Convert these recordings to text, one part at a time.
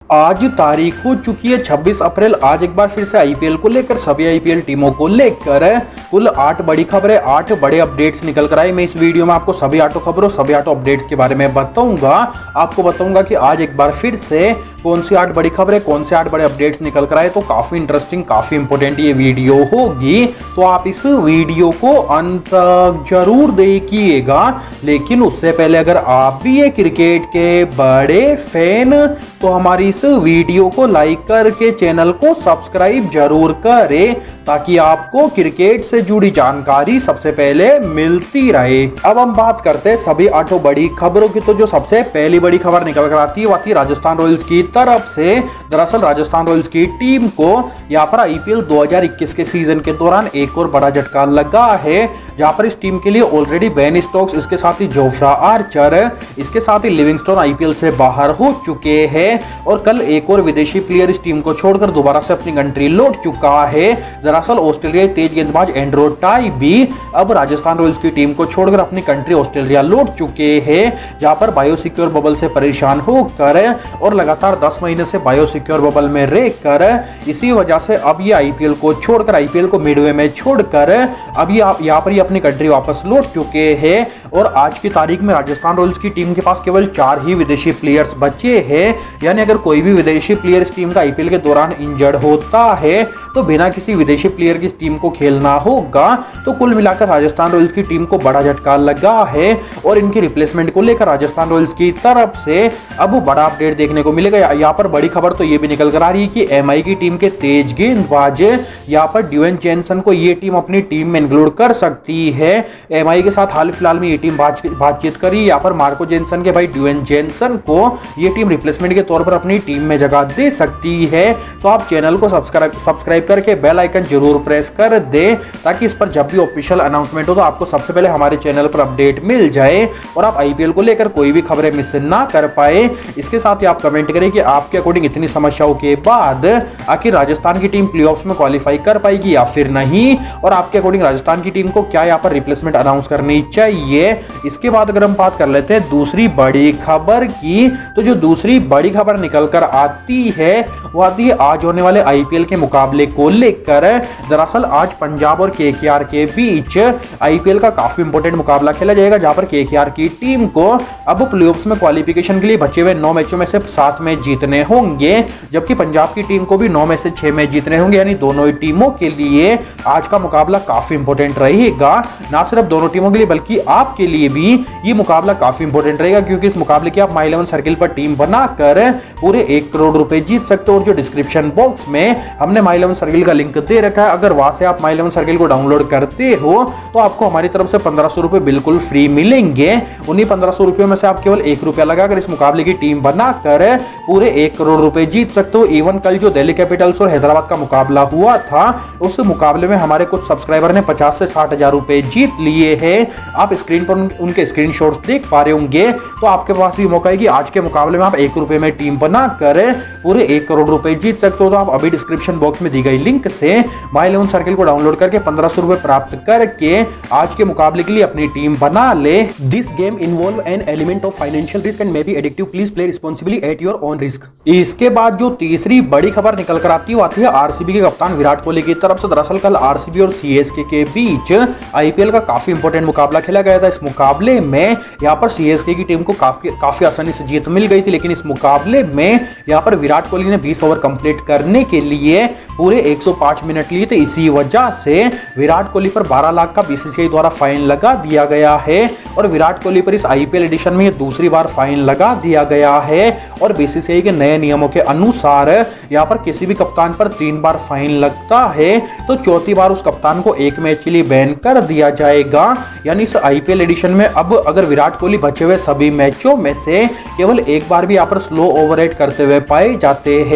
आज तारीख हो चुकी है 26 अप्रैल। आज एक बार फिर से आईपीएल को लेकर सभी आईपीएल टीमों को लेकर कुल 8 बड़ी खबरें, 8 बड़े अपडेट्स निकल कर आए। मैं इस वीडियो में आपको सभी 8 खबरों, सभी 8 अपडेट्स के बारे में बताऊंगा। आपको बताऊंगा कि आज एक बार फिर से कौन सी 8 बड़ी खबरें, कौन से 8 बड़े अपडेट्स निकल कर आए। तो काफी इंटरेस्टिंग, काफी इंपॉर्टेंट ये वीडियो होगी, तो आप इस वीडियो को अंत तक जरूर देखिएगा। लेकिन उससे पहले अगर आप भी ये क्रिकेट के बड़े फैन तो हमारी इस वीडियो को लाइक करके चैनल को सब्सक्राइब जरूर करें, ताकि आपको क्रिकेट से जुड़ी जानकारी सबसे पहले मिलती रहे। अब हम बात करते हैं सभी 8 बड़ी खबरों की। तो जो सबसे पहली बड़ी खबर निकल कर आती है वो आती है राजस्थान रॉयल्स की तरफ से। दरअसल राजस्थान रॉयल्स की टीम को यहाँ पर आईपीएल 2021 के सीजन के दौरान एक और बड़ा झटका लगा है, जहां पर इस टीम के लिए ऑलरेडी बेन स्टोक्स, इसके साथ ही जोफ्रा आर्चर, इसके साथ ही लिविंगस्टोन आईपीएल से बाहर हो चुके हैं। और कल एक और विदेशी प्लेयर इस टीम को छोड़कर दोबारा से अपनी कंट्री लौट चुका है। दरअसल ऑस्ट्रेलियाई तेज गेंदबाज एंड्रो टाई भी अब राजस्थान रॉयल्स की टीम को छोड़कर अपनी कंट्री ऑस्ट्रेलिया लौट चुके हैं, जहां पर बायोसिक्योर बबल से परेशान होकर और लगातार 10 महीने से बायोसिक्योर बबल में रहकर इसी वजह से अब ये आईपीएल को छोड़कर, आईपीएल को मिडवे में छोड़कर अब ये यहाँ पर अपनी कंट्री वापस लौट चुके हैं। और आज की तारीख में राजस्थान रॉयल्स की टीम के पास केवल 4 ही विदेशी प्लेयर्स बचे हैं। यानी अगर कोई भी विदेशी प्लेयर इस टीम का आईपीएल के दौरान इंजर्ड होता है तो बिना किसी विदेशी प्लेयर की इस टीम को खेलना होगा। तो कुल मिलाकर राजस्थान रॉयल्स की टीम को बड़ा झटका लगा है और इनकी रिप्लेसमेंट को लेकर राजस्थान रॉयल्स की तरफ से अब बड़ा अपडेट देखने को मिलेगा। यहाँ पर बड़ी खबर तो ये भी निकल कर आ रही है कि एमआई की टीम के तेज गेंदबाज यहाँ पर ड्यूएन जेनसन को ये टीम अपनी टीम में इंक्लूड कर सकती है। एमआई के साथ हाल फिलहाल में ये टीम बातचीत करी। यहाँ पर मार्को जेनसन के भाई ड्यूएन जेनसन को ये टीम रिप्लेसमेंट के तौर पर अपनी टीम में जगह दे सकती है। तो आप चैनल को सब्सक्राइब करके बेल आइकन जरूर प्रेस कर दे, ताकि इस पर जब भी ऑफिशियल अनाउंसमेंट हो तो आपको सबसे पहले हमारे चैनल पर अपडेट मिल जाए और आप आईपीएल को लेकर कोई भी खबरें मिस ना कर पाए। इसके साथ ही आप कमेंट करें कि आपके अकॉर्डिंग इतनी समस्याओं के बाद आखिर राजस्थान की टीम प्लेऑफ्स में क्वालिफाई कर पाएगी या फिर नहीं, और आपके अकॉर्डिंग राजस्थान की टीम को क्या यहाँ पर रिप्लेसमेंट अनाउंस करनी चाहिए। इसके बाद अगर हम बात कर लेते हैं दूसरी बड़ी खबर की, तो जो दूसरी बड़ी खबर निकल कर आती है वो आती है आज होने वाले आईपीएल के मुकाबले को लेकर। दरअसल आज पंजाब और केकेआर के बीच आईपीएल का काफी इंपॉर्टेंट मुकाबला खेला जाएगा, जहां पर केकेआर की टीम को अब प्लेऑफ्स में क्वालिफिकेशन के लिए बचे हुए 9 मैचों में से 7 मैच जीतने होंगे, जबकि पंजाब की टीम को भी 9 में से 6 मैच जीतने होंगे। यानी दोनों ही टीमों के लिए आज का मुकाबला काफी इंपॉर्टेंट रहेगा। ना सिर्फ दोनों टीमों के लिए बल्कि आपके लिए भी ये मुकाबला काफी इंपॉर्टेंट रहेगा, क्योंकि इस मुकाबले की आप माई 11 सर्किल पर टीम बनाकर पूरे 1 करोड़ रुपए जीत सकते हो। और जो डिस्क्रिप्शन बॉक्स में हमने माई 11 सर्किल का लिंक दे रखा है, अगर वहां से आप माई 11 सर्किल को डाउनलोड करते हो तो आपको हमारी तरफ से 1500 रुपए बिल्कुल फ्री मिलेंगे। उन्हीं 1500 रुपयों में से आप केवल 1 रुपया लगाकर इस मुकाबले की टीम बनाकर पूरे 1 करोड़ रुपए जीत सकते हो। इवन कल जो दिल्ली कैपिटल्स और हैदराबाद का मुकाबला हुआ था, उस मुकाबले में हमारे कुछ सब्सक्राइबर ने 50 से 60 हजार रुपए जीत लिए हैं। आप स्क्रीन पर उनके स्क्रीनशॉट्स देख पा रहे होंगे। तो आपके पास भी मौका है कि आज के मुकाबले में आप 1 रुपए में टीम बनाकर पूरे 1 करोड़ रुपए जीत सकते हो। तो आप अभी डिस्क्रिप्शन बॉक्स में दी गई लिंक से माई 11 सर्किल को डाउनलोड करके 1500 रुपए प्राप्त करके आज के मुकाबले के लिए अपनी टीम बना ले। This game involve an element of financial risk and may be addictive, please play responsibly at your own risk. इसके बाद जो तीसरी बड़ी खबर निकल कर आती है आरसीबी के कप्तान विराट कोहली की तरफ से। दरअसल कल आरसीबी और सीएसके के बीच आईपीएल का काफी इंपॉर्टेंट मुकाबला खेला गया था। इस मुकाबले में यहाँ पर सीएसके की टीम को काफी आसानी से जीत मिल गई थी, लेकिन इस मुकाबले में यहाँ पर विराट कोहली ने 20 ओवर कंप्लीट करने के लिए पूरे 105 मिनट लिए थे। इसी वजह से विराट कोहली पर 12 लाख का बीसीसीआई द्वारा फाइन लगा दिया गया है और विराट कोहली पर इस आईपीएल एडिशन में दूसरी बार फाइन लगा दिया गया है। और बीसीसीआई के नए नियमों के अनुसार यहाँ पर किसी भी कप्तान पर 3 बार फाइन लगता है तो चौथी बार उस कप्तान को 1 मैच के लिए बैन कर दिया जाएगा। यानी इस आईपीएल एडिशन में अब अगर विराट कोहली बचे हुए सभी मैचों में से केवल एक बार भी यहाँ पर स्लो ओवररेट करते हुए पाए जाते हैं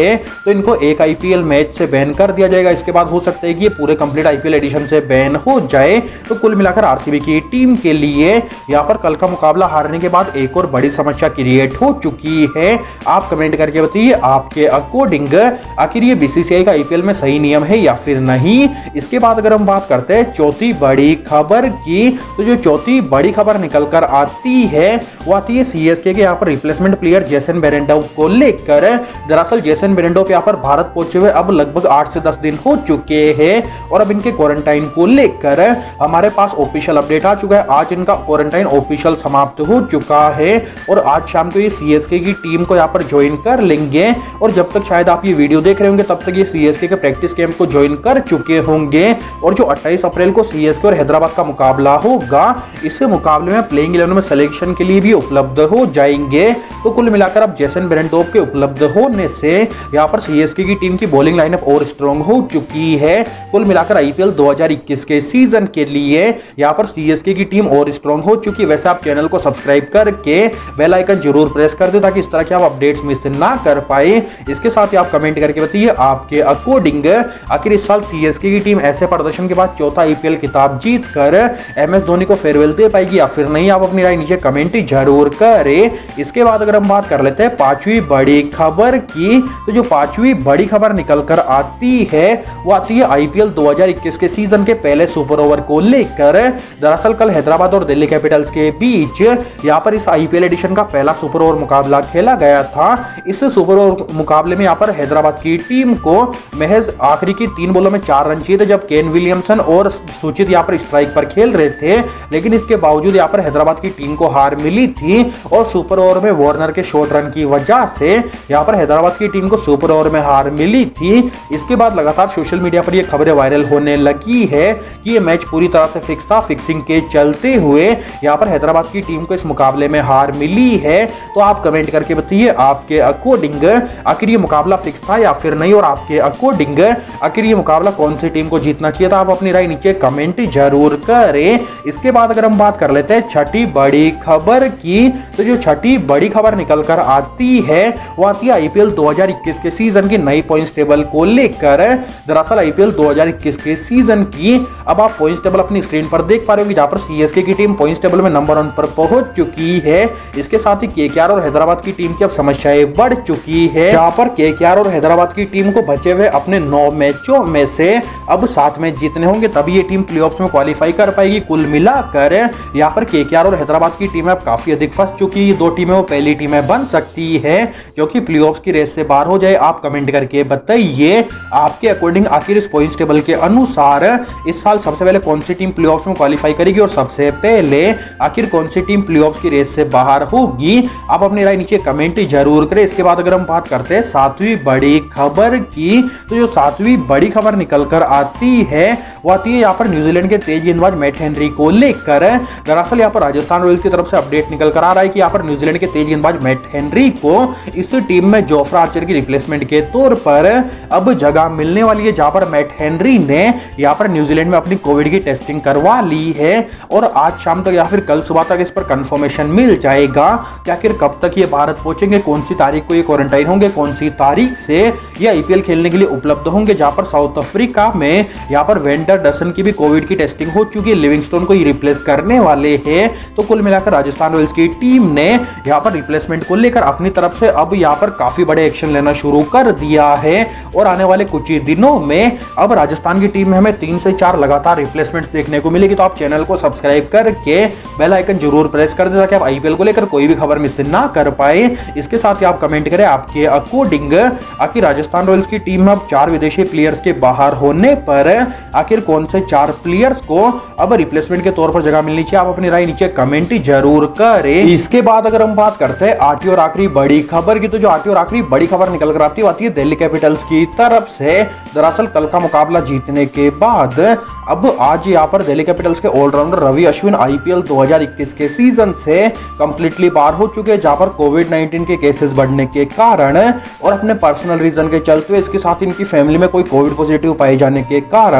है तो इनको एक आईपीएल मैच से बैन कर दिया जाएगा। इसके बाद हो सकता है कि ये पूरे कंप्लीट आईपीएल एडिशन से बैन हो जाए। तो कुल मिलाकर आरसीबी की टीम के लिए यहाँ पर कल का मुकाबला हारने के बाद एक और बड़ी समस्या क्रिएट हो चुकी है। आप कमेंट करके बताइए आपके अकॉर्डिंग आखिर ये बीसीसीआई का आईपीएल में सही नियम है या फिर नहीं। इसके बाद अगर हम बात करते हैं चौथी बड़ी खबर की, तो जो चौथी बड़ी खबर निकल कर आती है वो आती है सीएसके के यहाँ पर रिप्लेसमेंट प्लेयर जेसन बेरेंडो को लेकर। दरअसल जेसन बेरेंडो यहाँ पर भारत पहुंचे हुए अब लगभग 8 से 10 दिन हो चुके हैं और अब इनके क्वारंटाइन को लेकर हमारे पास ऑफिशियल अपडेट आ चुका है। आज इनका क्वारंटाइन ऑफिशियल समाप्त हो चुका है और आज शाम को ये सीएसके की टीम को यहाँ पर ज्वाइन कर लेंगे और जब तक शायद आप ये वीडियो देख रहे होंगे तब तक ये सीएसके के प्रैक्टिस कैंप को ज्वाइन कर चुके होंगे। और जो 28 अप्रैल को सीएसके और हैदराबाद का मुकाबला होगा, इस मुकाबले में प्लेइंग 11 में सिलेक्शन के लिए भी उपलब्ध हो जाएंगे। तो कुल मिलाकर अब जेसन बेरेंडो के उपलब्ध होने से यहाँ पर सीएसके की टीम की बॉलिंग लाइनअप और स्ट्रॉन्ग हो चुकी है। कुल मिलाकर आईपीएल 2021 के सीजन के लिए यहाँ पर सीएसके की टीम और स्ट्रॉन्ग हो चुकी है। वैसे आप चैनल को सब्सक्राइब करके बेल आइकन जरूर प्रेस कर दे ताकि इस तरह के आप अपडेट्स मिस ना कर पाए। इसके साथ ही आप कमेंट करके बताइए आपके अकॉर्डिंग आखिर इस साल सीएसके की टीम ऐसे प्रदर्शन के बाद चौथा आईपीएल खिताब जीत कर एमएस धोनी को फेयरवेल दे पाएगी या फिर नहीं। आप अपनी राय नीचे कमेंट जरूर करें। इसके बाद अगर हम बात कर लेते हैं पांचवी बड़ी खबर की, तो जो पांचवी बड़ी खबर निकल कर आती है वो आती है आईपीएल 2021 के सीजन के पहले सुपर ओवर को लेकर। दरअसल कल हैदराबाद और दिल्ली कैपिटल्स के बीच यहाँ पर इस आईपीएल एडिशन का पहला सुपर ओवर मुकाबला खेला गया था। इस सुपर ओवर मुकाबले में यहाँ पर हैदराबाद की टीम को महज आखिरी की 3 बॉलों में 4 रन चाहिए थे जब केन विलियमसन और सुचित यहाँ पर स्ट्राइक पर खेल रहे थे, लेकिन इसके बावजूद यहाँ पर हैदराबाद की टीम को हार मिली थी और सुपर ओवर में वार्नर के शॉर्ट रन की वजह से यहाँ पर हैदराबाद की टीम को सुपर ओवर में हार मिली थी। इसके बाद लगातार सोशल मीडिया पर यह खबरें वायरल होने लगी है कि यह मैच पूरी तरह से फिक्स था। फिक्सिंग के चलते हुए यहाँ पर हैदराबाद की टीम को इस मुकाबले में हार मिली है। तो आप कमेंट करके बताइए आपके अकॉर्डिंग आखिर ये मुकाबला फिक्स था या फिर नहीं और आपके अकॉर्डिंग आखिर ये मुकाबला कौन सी टीम को जीतना चाहिए था। आप अपनी राय नीचे कमेंट जरूर करें। इसके बाद अगर हम बात कर लेते हैं छठी बड़ी खबर की, तो जो छठी बड़ी खबर निकल कर आती है वो आती है आईपीएल 2021 के सीजन की नई पॉइंट्स टेबल को लेकर। दरअसल आईपीएल 2021 के सीजन की अब आप पॉइंट्स टेबल अपनी स्क्रीन पर देख पा रहे होंगे जहां पर सीएसके की टीम पॉइंट्स टेबल में नंबर 1 पर पहुंच चुकी है। इसके साथ ही केकेआर और हैदराबाद की टीम की अब समस्याएं बढ़ चुकी है, जहां पर केकेआर और हैदराबाद की टीम को बचे हुए अपने 9 मैचों में से अब 7 मैच जीतने होंगे तभी ये टीम प्लेऑफ्स में क्वालिफाई कर पाएगी। कुल मिलाकर यहाँ पर केकेआर और हैदराबाद की टीम अब काफी अधिक फंस चुकी है। 2 टीमें वो पहली टीमें बन सकती है क्योंकि प्लेऑफ्स की रेस से बाहर हो जाए। आप कमेंट करके बताइए आपके अकॉर्डिंग आखिर इस पॉइंट्स टेबल के अनुसार इस साल सबसे पहले कौन सी टीम प्लेऑफ्स में क्वालिफाई करेगी और सबसे पहले आखिर कौन सी टीम प्लेऑफ्स की रेस से बाहर होगी। आप अपनी राय नीचे कमेंट जरूर करें। इसके बाद अगर हम बात करते हैं 7वीं बड़ी खबर की, तो जो 7वीं बड़ी खबर निकल कर आती है वो आती है यहाँ पर न्यूजीलैंड के तेज गेंदबाज मैट हेनरी को लेकर। दरअसल यहाँ पर राजस्थान रॉयल्स की तरफ से अपडेट निकल कर आ रहा है कि यहाँ पर न्यूजीलैंड के तेज गेंदबाज मैट हेनरी को इस टीम में जोफ्रा आर्चर की रिप्लेसमेंट के तौर पर अब जगह मिलने वाली है, जहां पर मैट हेनरी ने यहाँ पर न्यूजीलैंड में अपनी कोविड की टेस्टिंग करवा ली है और आज शाम तक या फिर कल सुबह तक इस पर कंफर्मेशन मिल जाएगा कि आखिर कब तक ये भारत पहुंचेंगे, कौन सी तारीख को ये क्वारंटाइन होंगे, कौन सी तारीख से ये आईपीएल खेलने के लिए उपलब्ध होंगे। जहां पर साउथ अफ्रीका में यहाँ पर वेंडर डसन की भी कोविड की टेस्टिंग हो चुकी है, लिविंगस्टोन को ये रिप्लेस करने वाले हैं। तो कुल मिलाकर राजस्थान रॉयल्स की टीम ने यहाँ पर रिप्लेसमेंट को लेकर अपनी तरफ से अब यहाँ पर काफी बड़े एक्शन लेना शुरू कर दिया है और आने वाले कुछ ही दिनों में अब राजस्थान की टीम में हमें 3 से 4 लगातार रिप्लेसमेंट्स देखने को मिलेगी। तो आप चैनल को सब्सक्राइब करके बेल आइकन जरूर प्रेस कर दें ताकि आप आईपीएल को लेकर कोई भी खबर मिस ना कर पाए। इसके साथ ही आप कमेंट करें आपके अकॉर्डिंग आखिर राजस्थान रॉयल्स की टीम में अब 4 विदेशी प्लेयर्स के बाहर होने पर आखिर कौन से 4 प्लेयर्स को अब रिप्लेसमेंट के तौर पर जगह मिलनी चाहिए। आप अपनी राय नीचे कमेंट जरूर करें। इसके बाद अगर हम बात करते हैं 8वीं और आखिरी बड़ी खबर की, तो जो 8वीं और आखिरी बड़ी खबर निकल कर आती है दिल्ली कैपिटल्स की तरफ से। दरअसल कल का मुकाबला जीतने के बाद अब आज यहाँ पर दिल्ली कैपिटल्स के ऑलराउंडर रवि अश्विन आईपीएल 2021 के सीजन से कंप्लीटली बाहर हो चुके हैं, जहां पर कोविड-19 के केसेस बढ़ने के कारण और अपने पर्सनल रीजन के चलते हुए इसके साथ इनकी फैमिली में कोई कोविड पॉजिटिव पाए जाने के कारण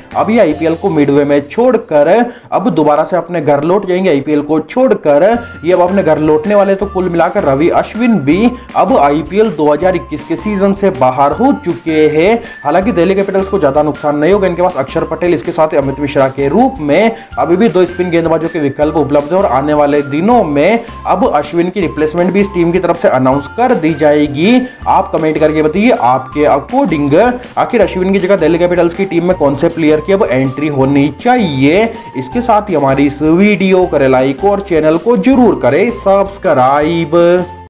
अब ये आईपीएल को मिडवे में छोड़कर अब दोबारा से अपने घर लौट जाएंगे। आईपीएल को छोड़कर ये अब अपने घर लौटने वाले। तो कुल मिलाकर रवि अश्विन भी अब आईपीएल 2021 के सीजन से बाहर हो चुके हैं। हालांकि दिल्ली कैपिटल्स को ज्यादा नुकसान नहीं होगा, इनके पास अक्षर पटेल इसके साथ अमित मिश्रा के रूप में अभी भी 2 स्पिन गेंदबाजों के विकल्प उपलब्ध है और आने वाले दिनों में अब अश्विन की रिप्लेसमेंट भी इस टीम की तरफ से अनाउंस कर दी जाएगी। आप कमेंट करके बताइए आपके अकॉर्डिंग आखिर अश्विन की जगह दिल्ली कैपिटल्स की टीम में कौन से प्लेयर की अब एंट्री होनी चाहिए। इसके साथ ही हमारी इस वीडियो को लाइक और चैनल को जरूर करें सब्सक्राइब।